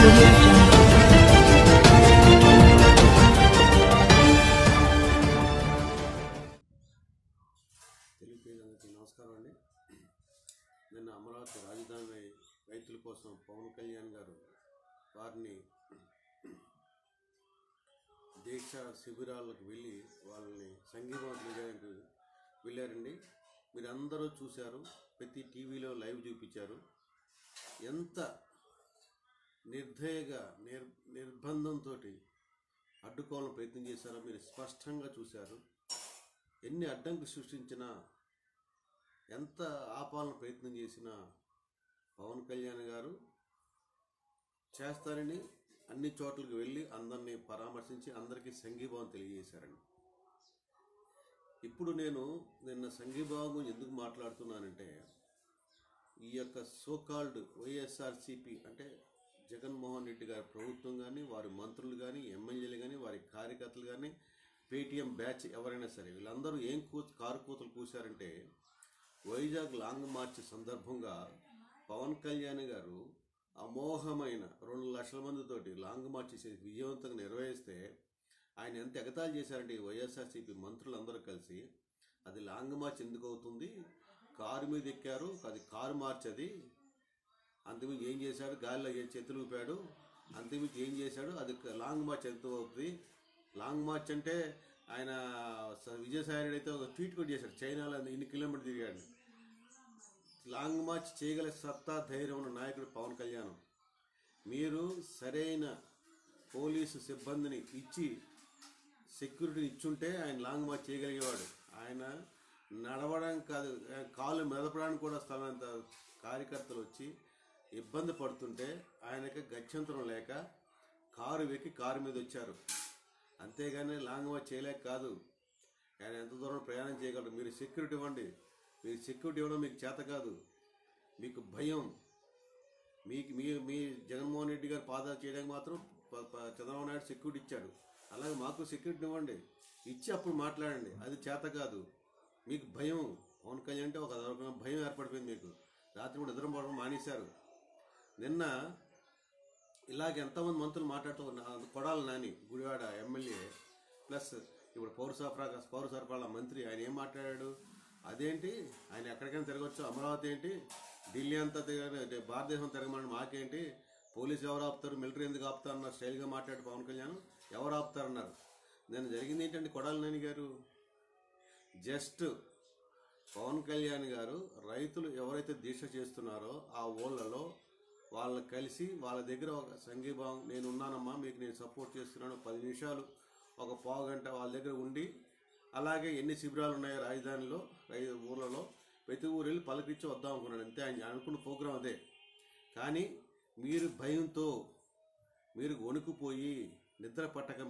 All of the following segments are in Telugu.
audio jungle. నమస్కారం అండి. నిన్న అమరావతి రాజధాని రైతుల కోసం పవన్ కళ్యాణ్ గారు వారిని దీక్ష శిబిరాలకు వెళ్ళి వాళ్ళని సంఘీభావం చేయడానికి వెళ్ళారండి. మీరందరూ చూశారు, ప్రతి టీవీలో లైవ్ చూపించారు. ఎంత నిర్దయగా నిర్బంధంతో అడ్డుకోవాలని ప్రయత్నం చేశారో మీరు స్పష్టంగా చూశారు. ఎన్ని అడ్డంకులు సృష్టించినా, ఎంత ఆపాలని ప్రయత్నం చేసినా పవన్ కళ్యాణ్ గారు చేస్తారని అన్ని చోట్లకు వెళ్ళి అందరినీ పరామర్శించి అందరికీ సంఘీభావం తెలియజేశారండి. ఇప్పుడు నేను నిన్న సంఘీభావం గురించి ఎందుకు మాట్లాడుతున్నానంటే, ఈ యొక్క సోకాల్డ్ వైఎస్ఆర్సీపీ అంటే జగన్మోహన్ రెడ్డి గారి ప్రభుత్వం కానీ, వారి మంత్రులు కానీ, ఎమ్మెల్యేలు కానీ, వారి కార్యకర్తలు కానీ, పేటీఎం బ్యాచ్ ఎవరైనా సరే వీళ్ళందరూ ఏం కారు కూతలు కూశారంటే, వైజాగ్ లాంగ్ మార్చ్ సందర్భంగా పవన్ కళ్యాణ్ గారు అమోఘమైన 2 లక్షల మందితోటి లాంగ్ మార్చ్ చేసి విజయవంతంగా నిర్వహిస్తే ఆయన ఎంత ఎగతాళి చేశారంటే ఈ వైఎస్ఆర్సీపీ మంత్రులందరూ కలిసి, అది లాంగ్ మార్చ్ ఎందుకు అవుతుంది, కారు మీద ఎక్కారు, అది కారు మార్చ్, అది అంతకుమించి ఏం చేశాడు, గాలిలో చేతులు ఊపాడు, అంతకుమించి ఏం చేశాడు, అది లాంగ్ మార్చ్ ఎంత అవుతుంది. లాంగ్ మార్చ్ అంటే ఆయన విజయసాయి రెడ్డి అయితే ఒక ట్వీట్ కూడా చేశాడు, చైనాలో ఇన్ని కిలోమీటర్లు తిరిగాడు. లాంగ్ మార్చ్ చేయగల సత్తా ధైర్యం ఉన్న నాయకుడు పవన్ కళ్యాణ్. మీరు సరైన పోలీసు సిబ్బందిని ఇచ్చి సెక్యూరిటీ ఇచ్చుంటే ఆయన లాంగ్ మార్చ్ చేయగలిగేవాడు. ఆయన నడవడానికి కాదు, కాళ్ళు మెదపడానికి కూడా స్థలమంత కార్యకర్తలు వచ్చి ఇబ్బంది పడుతుంటే ఆయనకి గత్యంతరం లేక కారు వెక్కి కారు మీద వచ్చారు. అంతేగాని లాంగ్ మార్చ్ చేయలేక కాదు. ఆయన ఎంత దూరం ప్రయాణం చేయగలరు. మీరు సెక్యూరిటీ ఇవ్వండి. మీరు సెక్యూరిటీ ఇవ్వడం మీకు చేత కాదు, మీకు భయం. మీ జగన్మోహన్ రెడ్డి గారు పాదాలు చేయడానికి మాత్రం చంద్రబాబు నాయుడు సెక్యూరిటీ ఇచ్చాడు. అలాగే మాకు సెక్యూరిటీ ఇవ్వండి, ఇచ్చి అప్పుడు మాట్లాడండి. అది చేత కాదు, మీకు భయం. పవన్ కళ్యాణ్ అంటే ఒక భయం ఏర్పడిపోయింది మీకు. రాత్రి కూడా నిద్రపోవడం మానేశారు. నిన్న ఇలాగ ఎంతోమంది మంత్రులు మాట్లాడుతూ కొడాలి నాని గుడివాడ ఎమ్మెల్యే ప్లస్ ఇప్పుడు పౌర సరఫరాల మంత్రి, ఆయన ఏం మాట్లాడాడు, అదేంటి ఆయన ఎక్కడికైనా తిరగచ్చు, అమరావతి ఏంటి, ఢిల్లీ అంతా భారతదేశం తిరగమని మాకేంటి, పోలీసు ఎవరు ఆపుతారు, మిలిటరీ ఎందుకు ఆపుతారు అన్న స్టైల్గా మాట్లాడు పవన్ కళ్యాణ్. ఎవరు ఆపుతారన్నారు. నేను జరిగింది ఏంటంటే, కొడాలి నాని గారు జస్ట్ పవన్ కళ్యాణ్ గారు రైతులు ఎవరైతే దీక్ష చేస్తున్నారో ఆ ఊళ్ళలో వాళ్ళని కలిసి వాళ్ళ దగ్గర ఒక సంఘీభావం, నేను ఉన్నానమ్మా, మీకు నేను సపోర్ట్ చేస్తున్నాను, 10 నిమిషాలు ఒక పావు గంట వాళ్ళ దగ్గర ఉండి, అలాగే ఎన్ని శిబిరాలు ఉన్నాయో రాజధానిలో ఊర్లలో ప్రతి ఊరు వెళ్ళి పలకరించి వద్దాం అనుకున్నాను. అంతే ఆయన అనుకున్న ప్రోగ్రాం అదే. కానీ మీరు భయంతో, మీరు వణుకుపోయి నిద్ర పట్టక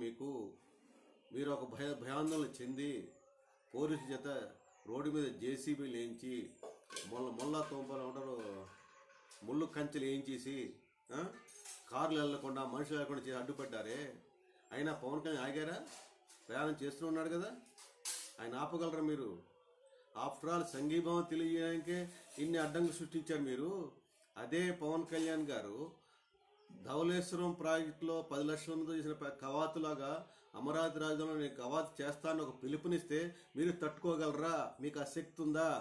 మీరు ఒక భయాందోళన చెంది పోలీసు చేత రోడ్డు మీద జేసీబీలు వేయించి మొల్లా తోంపలు ఉంటారు, ముళ్ళు కంచెలు వేయించేసి కార్లు వెళ్ళకుండా మనుషులు వెళ్ళకుండా చేసి అడ్డుపడ్డారే. అయినా పవన్ కళ్యాణ్ ఆగారా? ప్రయాణం చేస్తూ ఉన్నాడు కదా, ఆయన ఆపగలరా మీరు? ఆఫ్టర్ ఆల్ సంఘీభావం తెలియజేయడానికే ఇన్ని అడ్డంకులు సృష్టించారు మీరు. అదే పవన్ కళ్యాణ్ గారు ధవళేశ్వరం ప్రాజెక్టులో 10 లక్షల మంది చేసిన కవాతులాగా అమరావతి రాజధానిలో నేను కవాతు చేస్తానని ఒక పిలుపునిస్తే మీరు తట్టుకోగలరా? మీకు ఆ శక్తి ఉందా?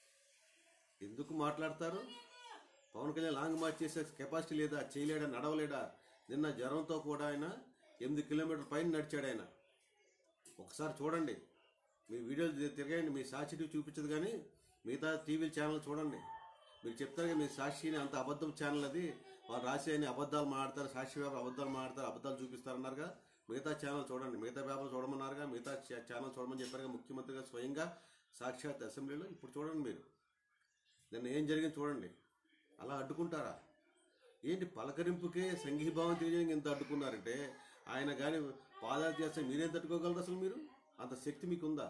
ఎందుకు మాట్లాడతారు? పవన్ కళ్యాణ్ లాంగ్ మార్చ్ చేసే కెపాసిటీ లేదా? చేయలేడా? నడవలేడా? నిన్న జ్వరంతో కూడా ఆయన 8 కిలోమీటర్ల పైన నడిచాడు ఆయన. ఒకసారి చూడండి, మీ వీడియోలు తిరగండి. మీ సాక్షి టీవీ చూపించదు కానీ మిగతా టీవీ ఛానల్ చూడండి. మీరు చెప్తారు మీ సాక్షిని అంత అబద్ధం ఛానల్, అది వాళ్ళు రాసి అని అబద్ధాలు మాట్లాడతారు, సాక్షి పేపర్ అబద్ధాలు మాట్లాడతారు, అబద్ధాలు చూపిస్తారన్నారుగా. మిగతా ఛానల్ చూడండి, మిగతా పేపర్లు చూడమన్నారుగా, మిగతా ఛానల్ చూడమని చెప్పారుగా ముఖ్యమంత్రిగా స్వయంగా సాక్షాత్ అసెంబ్లీలో. ఇప్పుడు చూడండి, మీరు నిన్న ఏం జరిగింది చూడండి. అలా అడ్డుకుంటారా ఏంటి? పలకరింపుకే సంఘీభావం తెలియజేయడానికి ఎంత అడ్డుకున్నారంటే, ఆయన కానీ పాదాలు చేస్తే మీరేం తట్టుకోగలరు? అసలు మీరు అంత శక్తి మీకుందా?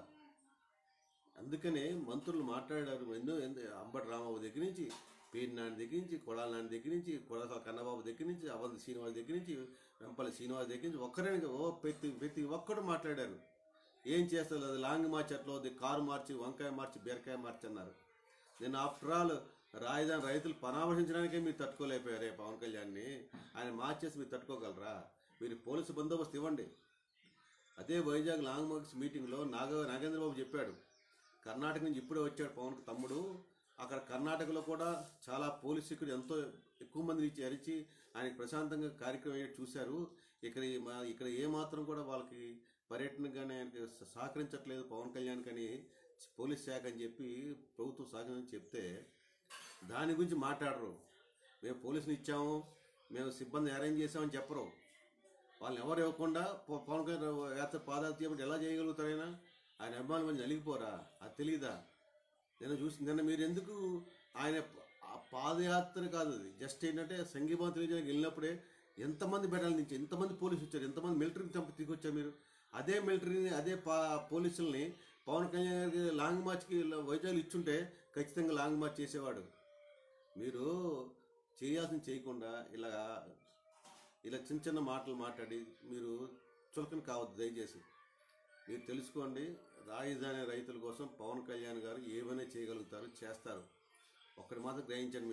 అందుకనే మంత్రులు మాట్లాడారు. అంబటి రాంబాబు దగ్గర నుంచి, పేరు నాని దగ్గర నుంచి, కొడాలి నాని దగ్గర నుంచి, కొడసాల కన్నబాబు దగ్గర నుంచి, అవంతి శ్రీనివాస్ దగ్గర నుంచి, వెంపల్లి శ్రీనివాస్ దగ్గర నుంచి ఒక్కరే ప్రతి ఒక్కడు మాట్లాడారు. ఏం చేస్తారు? అది లాంగ్ మార్చ్ అట్లా అవుతుంది, కారు మార్చి, వంకాయ మార్చి, బీరకాయ మార్చి అన్నారు. నేను ఆఫ్టర్ ఆల్ రాజధాని రైతులు పరామర్శించడానికే మీరు తట్టుకోలేకపోయారే పవన్ కళ్యాణ్ని. ఆయన ఆయన మార్చేసి మీరు తట్టుకోగలరా? మీరు పోలీసు బందోబస్తు ఇవ్వండి. అదే వైజాగ్ లాంగ్ మార్క్స్ మీటింగ్లో నాగేంద్రబాబు చెప్పాడు, కర్ణాటక నుంచి ఇప్పుడే వచ్చాడు పవన్ తమ్ముడు, అక్కడ కర్ణాటకలో కూడా చాలా పోలీసు సిక్కులు ఎంతో ఎక్కువ మందిని అరిచి ఆయనకి ప్రశాంతంగా కార్యక్రమం చూశారు. ఇక్కడ ఏమాత్రం కూడా వాళ్ళకి పర్యటనకు కానీ ఆయనకి సహకరించట్లేదు పవన్ కళ్యాణ్ కానీ పోలీస్ శాఖ అని చెప్పి ప్రభుత్వం సహకరించి చెప్తే దాని గురించి మాట్లాడరు. మేము పోలీసులు ఇచ్చాము, మేము సిబ్బంది అరేంజ్ చేసామని చెప్పరు. వాళ్ళని ఎవరు ఇవ్వకుండా పవన్ కళ్యాణ్ యాత్ర పాదయాత్ర చేయబట్టి ఎలా చేయగలుగుతారైనా? ఆయన అభిమానుల మంది నలిగిపోరా? అది తెలియదా? నిన్న మీరు ఎందుకు ఆయన పాదయాత్ర కాదు, అది జస్ట్ ఏంటంటే సంఘీభావం తెలియజేయడానికి వెళ్ళినప్పుడే ఎంతమంది బెటాలియన్ నుంచి ఎంతమంది పోలీసులు వచ్చారు, ఎంతమంది మిలిటరీని తీసుకొచ్చారు మీరు. అదే మిలిటరీని అదే పోలీసుల్ని పవన్ కళ్యాణ్ గారికి లాంగ్ మార్చ్కి వైజాగ్ ఇచ్చుంటే ఖచ్చితంగా లాంగ్ మార్చ్ చేసేవాడు. మీరు చేయాల్సింది చేయకుండా ఇలా చిన్న చిన్న మాటలు మాట్లాడి మీరు చులకన కావద్దు. దయచేసి మీరు తెలుసుకోండి, రాజధాని రైతుల కోసం పవన్ కళ్యాణ్ గారు ఏమైనా చేయగలుగుతారు, చేస్తారు. ఒక్కటి మాత్రం గ్రహించండి.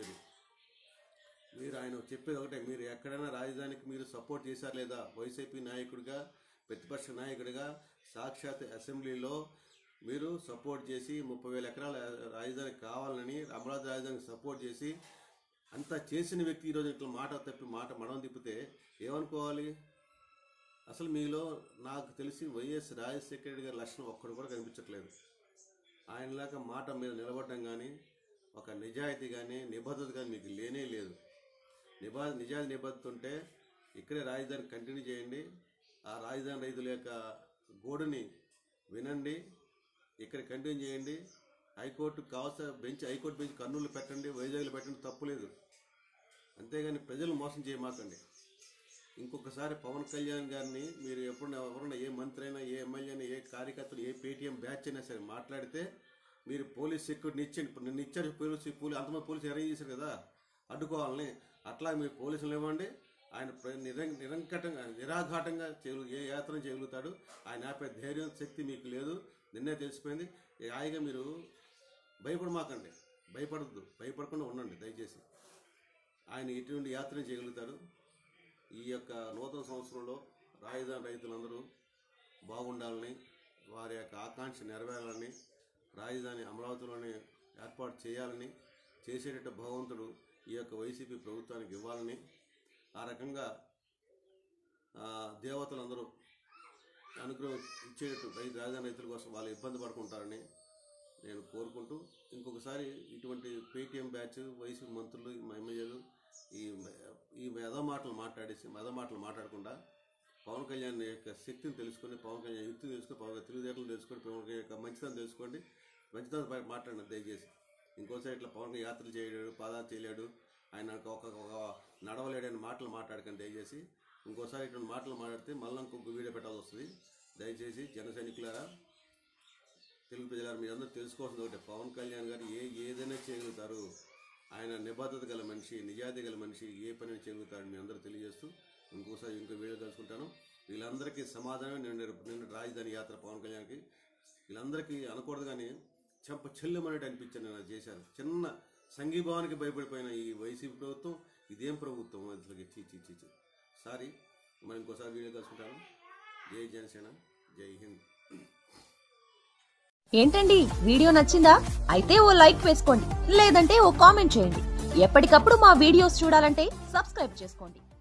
మీరు ఆయన చెప్పేది ఒకటే, మీరు ఎక్కడైనా రాజధానికి మీరు సపోర్ట్ చేశారు లేదా? వైసీపీ నాయకుడిగా, ప్రతిపక్ష నాయకుడిగా సాక్షాత్ అసెంబ్లీలో మీరు సపోర్ట్ చేసి 30,000 ఎకరాల రాజధానికి కావాలని అమరావతి రాజధానికి సపోర్ట్ చేసి అంతా చేసిన వ్యక్తి ఈరోజు ఇట్లా మాట మడం తిప్పితే ఏమనుకోవాలి? అసలు మీలో నాకు తెలిసి వైఎస్ రాజశేఖర రెడ్డి గారి లక్షణం ఒక్కడు కూడా కనిపించట్లేదు. ఆయనలాగా మాట మీద నిలబడడం కానీ, ఒక నిజాయితీ కానీ, నిబద్ధత కానీ మీకు లేనే లేదు. నిజాయితీ నిబద్ధత ఉంటే ఇక్కడే రాజధాని కంటిన్యూ చేయండి. ఆ రాజధాని రైతుల యొక్క గోడుని వినండి, ఇక్కడ కంటిన్యూ చేయండి. హైకోర్టు కావాల్సిన హైకోర్టు బెంచ్ కర్నూలు పెట్టండి, వైజాగ్లో పెట్టండి, తప్పులేదు. అంతేగాని ప్రజలు మోసం చేయమాకండి. ఇంకొకసారి పవన్ కళ్యాణ్ గారిని మీరు ఎవరన్నా ఏ మంత్రి అయినా, ఏ ఎమ్మెల్యే అయినా, ఏ కార్యకర్తలు, ఏ పేటీఎం బ్యాచ్ అయినా సరే మాట్లాడితే మీరు పోలీస్ సెక్యూరిటీ ఇచ్చండి. నిన్న ఇచ్చారు అంతమంది పోలీసులు అరేంజ్ చేశారు కదా అడ్డుకోవాలని. అట్లా మీరు పోలీసులు ఇవ్వండి. ఆయన నిరాఘాటంగా ఏ యాత్ర చేయగలుగుతాడు. ఆయన ఆపే ధైర్యం, శక్తి మీకు లేదు. నిన్నే తెలిసిపోయింది. హాయిగా మీరు భయపడమాకండి, భయపడకుండా ఉండండి దయచేసి. ఆయన ఇటువంటి యాత్ర చేయగలుగుతాడు. ఈ యొక్క నూతన సంవత్సరంలో రాజధాని రైతులందరూ బాగుండాలని, వారి యొక్క ఆకాంక్ష నెరవేరాలని, రాజధాని అమరావతిలోనే ఏర్పాటు చేయాలని, చేసేటట్టు భగవంతుడు ఈ యొక్క వైసీపీ ప్రభుత్వానికి ఇవ్వాలని, ఆ రకంగా దేవతలందరూ అనుగ్రహం ఇచ్చేటట్టు రాజధాని రైతుల కోసం వాళ్ళు ఇబ్బంది పడుకుంటారని నేను కోరుకుంటూ, ఇంకొకసారి ఇటువంటి పేటీఎం బ్యాచ్, వైసీపీ మంత్రులు, ఎమ్మెల్యేలు ఈ మెద మాటలు మాట్లాడకుండా పవన్ కళ్యాణ్ యొక్క శక్తిని తెలుసుకొని, పవన్ కళ్యాణ్ యుక్తిని తెలుసుకొని, పవన్ తెలివితేటలు తెలుసుకొని, పవన్ కళ్యాణ్ యొక్క మంచితనం తెలుసుకోండి. మంచితనం మాట్లాడిన దయచేసి. ఇంకోసారి ఇట్లా పవన్ కళ్యాణ్ యాత్రలు చేయలేడు, పాదయాత్ర చేయలేడు, ఆయన ఒక నడవలేడని మాటలు మాట్లాడకండి దయచేసి. ఇంకోసారి ఇటువంటి మాటలు మాట్లాడితే మళ్ళీ ఇంకొక వీడియో పెట్టాల్సి వస్తుంది. దయచేసి జన సైనికులారా, తెలుగు ప్రజలారా, మీరందరూ తెలుసుకోవాల్సింది ఒకటే, పవన్ కళ్యాణ్ గారు ఏదైనా చేయగలుగుతారు. ఆయన నిబద్ధత గల మనిషి, నిజాయితీ గల మనిషి, ఏ పని చేయగలుగుతారని మీ అందరూ తెలియజేస్తూ ఇంకోసారి ఇంకో వీడియో కలుసుకుంటాను. వీళ్ళందరికీ సమాధానం నిన్న రాజధాని యాత్ర పవన్ కళ్యాణ్కి వీళ్ళందరికీ అనకూడదు, కానీ చెల్లెమనేటి అనిపించాను నేను చేశాను. చిన్న సంఘీభావానికి భయపడిపోయిన ఈ వైసీపీ ప్రభుత్వం ఇదేం ప్రభుత్వం అసలుకి చీ. సారీ, మనం ఇంకోసారి వీడియో కలుసుకుంటాను. జై జనసేన, జై హింద్. ఏంటండి వీడియో నచ్చిందా? అయితే ఓ లైక్ వేసుకోండి, లేదంటే ఓ కామెంట్ చేయండి. ఎప్పటికప్పుడు మా వీడియోస్ చూడాలంటే సబ్స్క్రైబ్ చేసుకోండి.